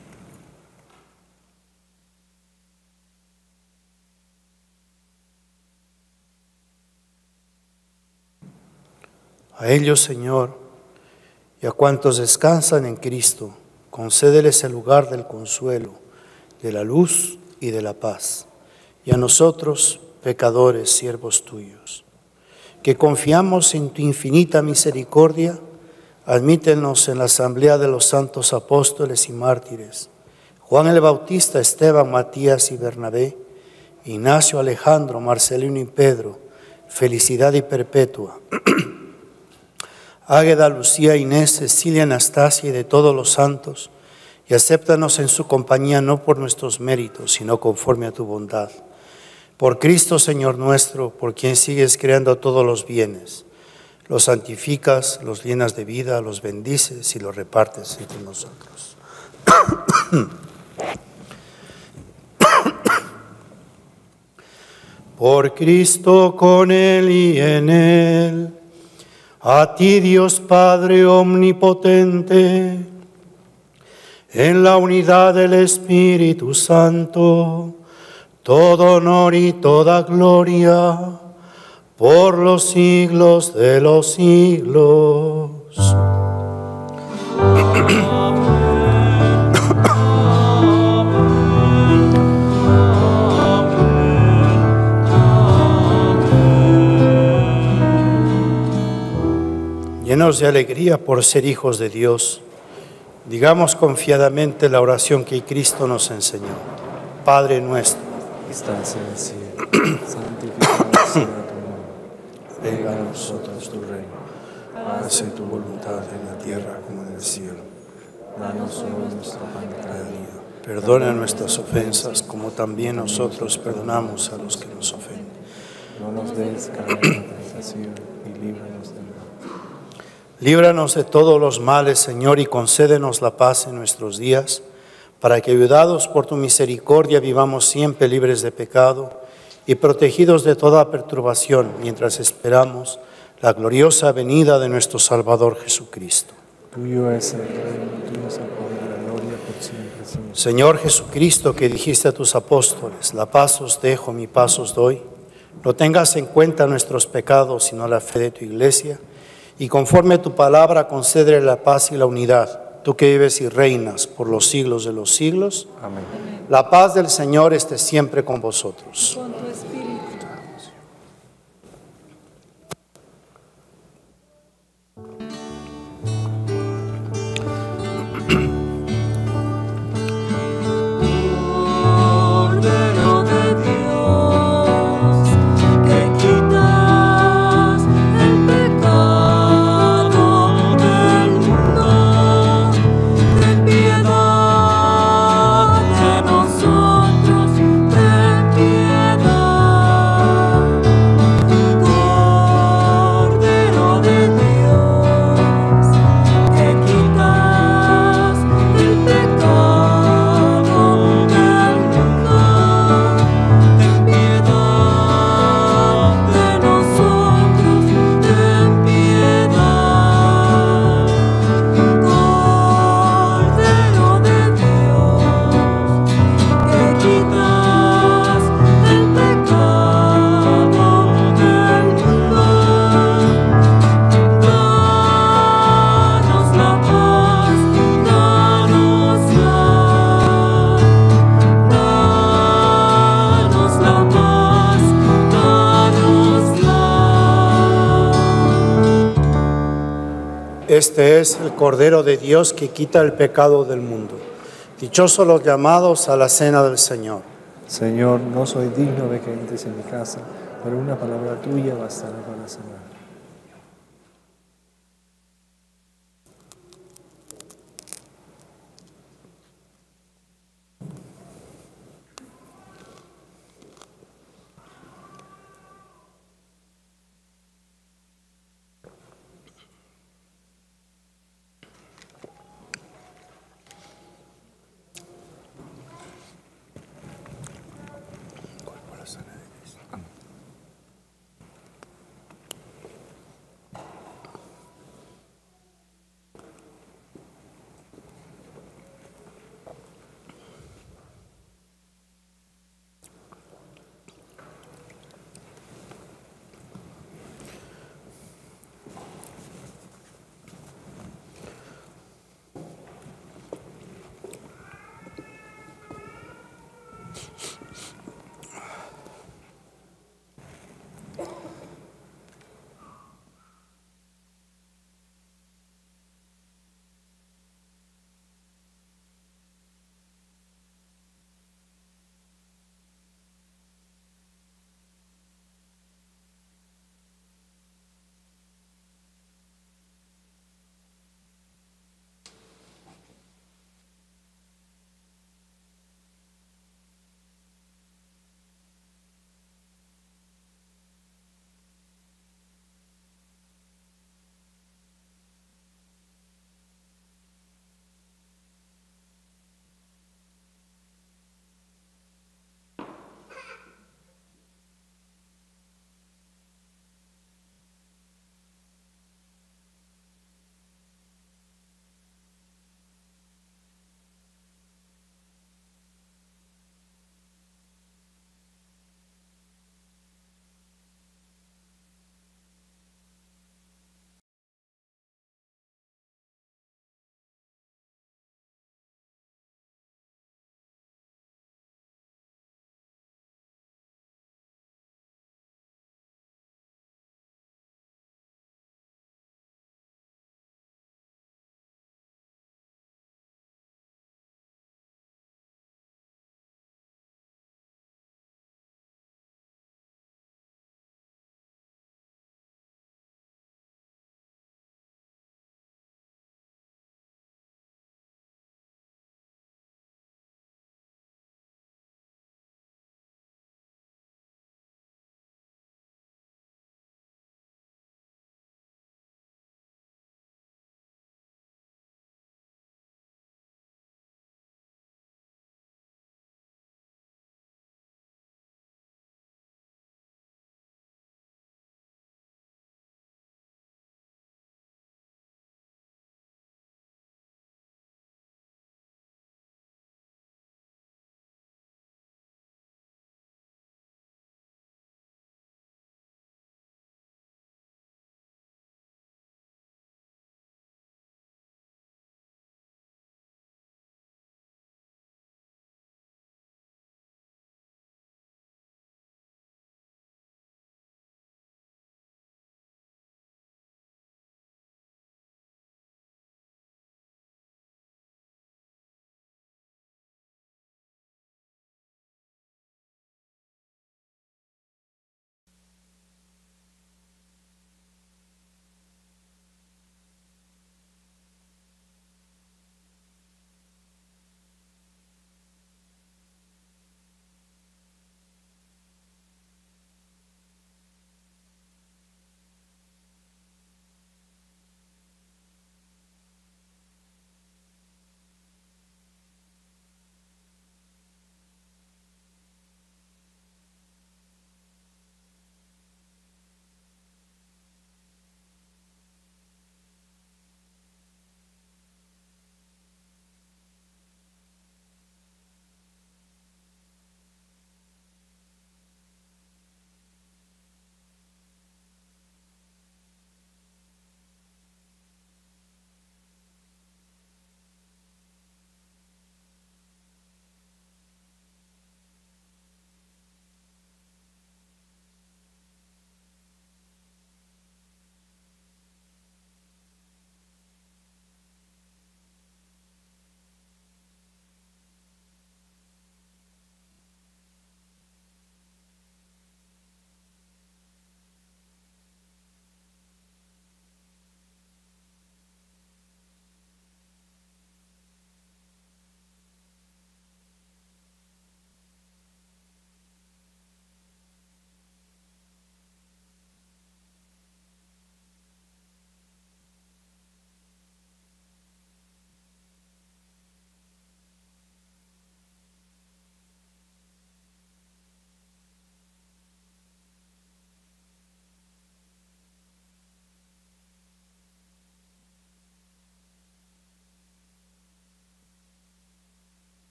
A ellos, Señor, y a cuantos descansan en Cristo, concédeles el lugar del consuelo, de la luz y de la paz. Y a nosotros, pecadores, siervos tuyos, que confiamos en tu infinita misericordia, admítenos en la asamblea de los santos apóstoles y mártires, Juan el Bautista, Esteban, Matías y Bernabé, Ignacio, Alejandro, Marcelino y Pedro, Felicidad y Perpetua, Águeda, Lucía, Inés, Cecilia, Anastasia y de todos los santos, y acéptanos en su compañía no por nuestros méritos, sino conforme a tu bondad. Por Cristo, Señor nuestro, por quien sigues creando todos los bienes, los santificas, los llenas de vida, los bendices y los repartes entre nosotros. Por Cristo, con Él y en Él, a ti, Dios Padre omnipotente, en la unidad del Espíritu Santo, todo honor y toda gloria, por los siglos de los siglos. Llenos de alegría por ser hijos de Dios, digamos confiadamente la oración que Cristo nos enseñó. Padre nuestro, que estás en el cielo, santificado sea tu nombre. Venga a nosotros tu reino. Hágase tu voluntad en la tierra como en el cielo. Danos hoy nuestro pan de cada día. perdona nuestras ofensas como también nosotros perdonamos a los que nos ofenden. No nos des caer en la tentación y líbranos del mal. Líbranos de todos los males, Señor, y concédenos la paz en nuestros días, para que, ayudados por tu misericordia, vivamos siempre libres de pecado y protegidos de toda perturbación, mientras esperamos la gloriosa venida de nuestro Salvador Jesucristo. Tuyo es el reino, tuyo es el poder y la gloria por siempre, Señor. Señor Jesucristo, que dijiste a tus apóstoles, la paz os dejo, mi paz os doy, no tengas en cuenta nuestros pecados, sino la fe de tu Iglesia, y conforme a tu palabra concédele la paz y la unidad, tú que vives y reinas por los siglos de los siglos. Amén. La paz del Señor esté siempre con vosotros. Con tu espíritu. Cordero de Dios, que quitas el pecado del mundo, ten piedad de nosotros, ten piedad. Cordero de Dios, que quitas el pecado del mundo, ten piedad de nosotros, ten piedad. Cordero de Dios, que quitas el pecado del mundo, danos la paz, danos la paz, Este es el Cordero de Dios que quita el pecado del mundo. Dichosos los llamados a la cena del Señor. Señor, no soy digno de que entres en mi casa, pero una palabra tuya bastará para sanar.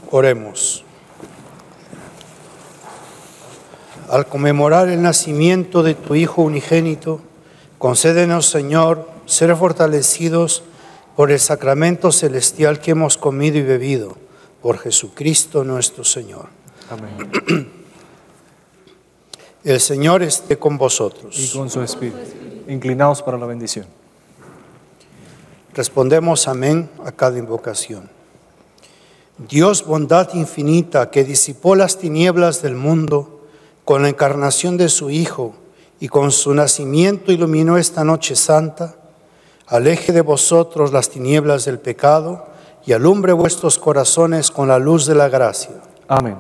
Oremos. Al conmemorar el nacimiento de tu Hijo unigénito, concédenos, Señor, ser fortalecidos por el sacramento celestial que hemos comido y bebido, por Jesucristo nuestro Señor. Amén. El Señor esté con vosotros. Y con su espíritu. Inclinaos para la bendición. Respondemos amén a cada invocación. Dios, bondad infinita, que disipó las tinieblas del mundo con la encarnación de su Hijo y con su nacimiento iluminó esta noche santa, aleje de vosotros las tinieblas del pecado y alumbre vuestros corazones con la luz de la gracia. Amén.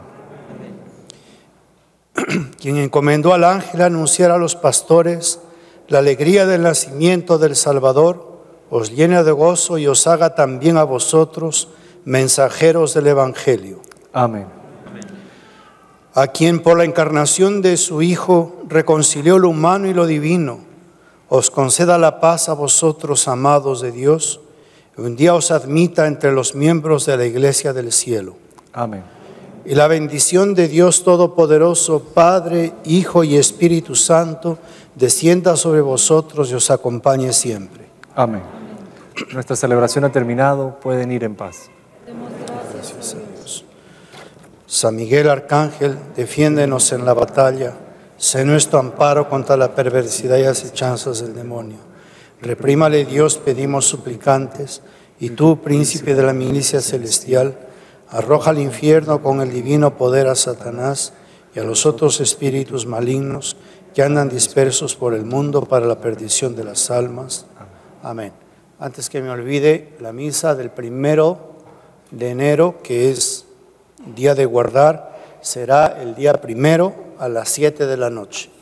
Quien encomendó al ángel a anunciar a los pastores la alegría del nacimiento del Salvador, os llene de gozo y os haga también a vosotros mensajeros del Evangelio. Amén. A quien por la encarnación de su Hijo reconcilió lo humano y lo divino, os conceda la paz a vosotros, amados de Dios, y un día os admita entre los miembros de la Iglesia del cielo. Amén. Y la bendición de Dios Todopoderoso, Padre, Hijo y Espíritu Santo, descienda sobre vosotros y os acompañe siempre. Amén. Nuestra celebración ha terminado. Pueden ir en paz. Gracias a Dios. San Miguel Arcángel, defiéndenos en la batalla. Sé nuestro amparo contra la perversidad y acechanzas del demonio. Reprímale Dios, pedimos suplicantes, y tú, príncipe de la milicia celestial, arroja al infierno con el divino poder a Satanás y a los otros espíritus malignos que andan dispersos por el mundo para la perdición de las almas. Amén. Antes que me olvide, la misa del 1 de enero, que es día de guardar, será el día 1 a las 7 de la noche.